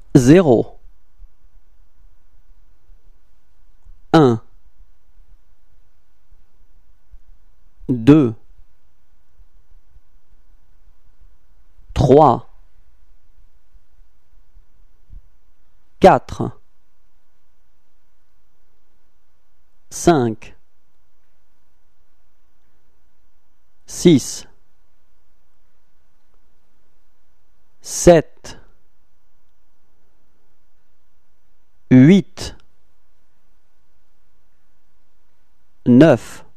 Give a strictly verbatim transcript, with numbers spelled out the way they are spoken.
zéro, un, deux, trois, quatre, cinq, six, sept, huit, neuf,